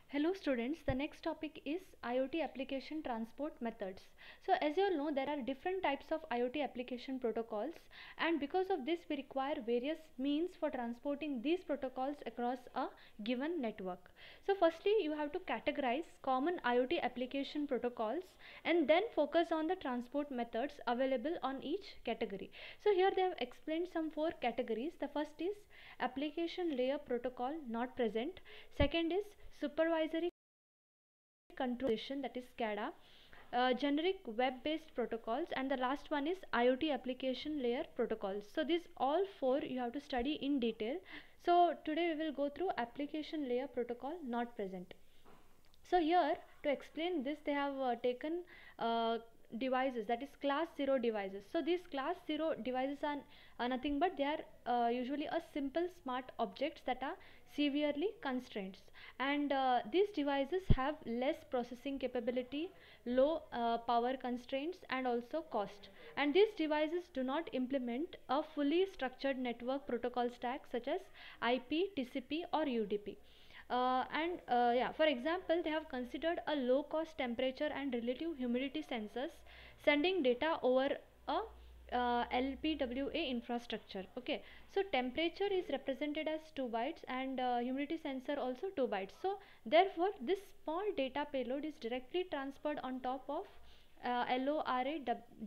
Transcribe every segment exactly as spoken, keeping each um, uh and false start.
Hello students, the next topic is IoT application transport methods. So as you all know, there are different types of IoT application protocols, and because of this we require various means for transporting these protocols across a given network. So firstly you have to categorize common IoT application protocols and then focus on the transport methods available on each category. So here they have explained some four categories. The first is application layer protocol not present. Second is supervisory control that is SCADA, uh, generic web based protocols, and the last one is IoT application layer protocols. So these all four you have to study in detail. So today we will go through application layer protocol not present. So here to explain this they have uh, taken uh, devices, that is class zero devices. So these class zero devices are uh, nothing but they are uh, usually a simple smart objects that are severely constrained, and uh, these devices have less processing capability, low uh, power constraints, and also cost, and these devices do not implement a fully structured network protocol stack such as I P, T C P or U D P. Uh, and uh, yeah, for example they have considered a low cost temperature and relative humidity sensors sending data over a uh, L P W A infrastructure. Okay, so temperature is represented as two bytes and uh, humidity sensor also two bytes. So therefore this small data payload is directly transferred on top of uh, LoRa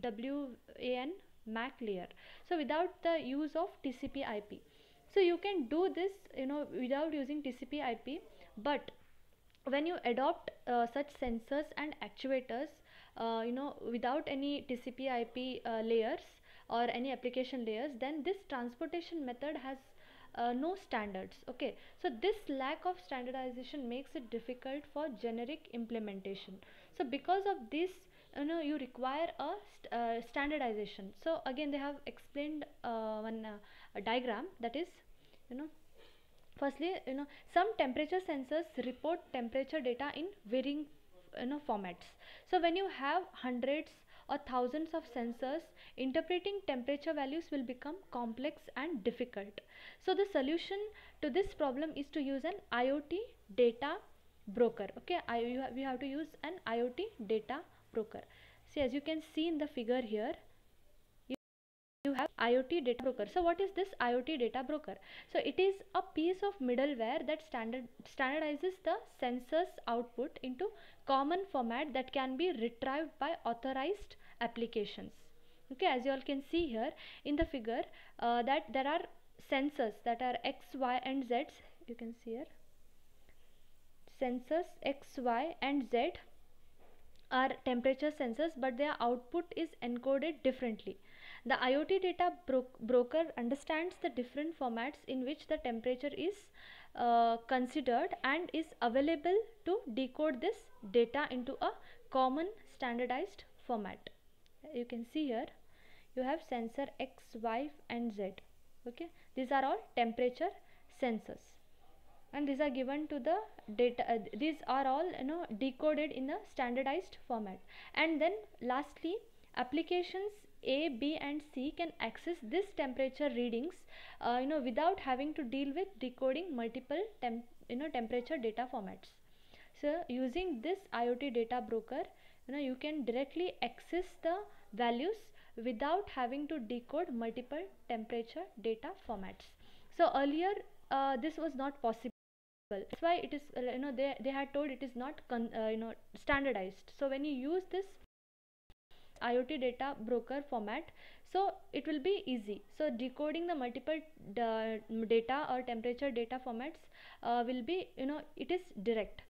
W A N M A C layer, so without the use of T C P I P. So you can do this, you know, without using T C P I P, but when you adopt uh, such sensors and actuators, uh, you know, without any T C P I P uh, layers or any application layers, then this transportation method has uh, no standards. Okay, so this lack of standardization makes it difficult for generic implementation. So because of this, you know, you require a st uh, standardization. So again they have explained uh, one uh, a diagram, that is, you know, firstly, you know, some temperature sensors report temperature data in varying, you know, formats. So when you have hundreds or thousands of sensors, interpreting temperature values will become complex and difficult. So the solution to this problem is to use an IoT data broker. Okay, I, you have, we have to use an IoT data broker. See, as you can see in the figure here, you have IoT data broker. So what is this IoT data broker? So it is a piece of middleware that standard standardizes the sensor's output into common format that can be retrieved by authorized applications. Okay, as you all can see here in the figure, uh, that there are sensors that are X, Y and Z. You can see here sensors X, Y and Z are temperature sensors, but their output is encoded differently. The IoT data bro broker understands the different formats in which the temperature is uh, considered and is available to decode this data into a common standardized format. You can see here you have sensor X, Y and Z. Okay, these are all temperature sensors, and these are given to the data, uh, these are all, you know, decoded in a standardized format. And then lastly, applications A, B and C can access this temperature readings, uh, you know, without having to deal with decoding multiple temp you know temperature data formats. So using this IoT data broker, you know, you can directly access the values without having to decode multiple temperature data formats. So earlier uh, this was not possible. That's why it is, uh, you know, they, they had told it is not con uh, you know, standardized. So when you use this IoT data broker format, so it will be easy. So decoding the multiple data or temperature data formats uh, will be, you know, it is direct.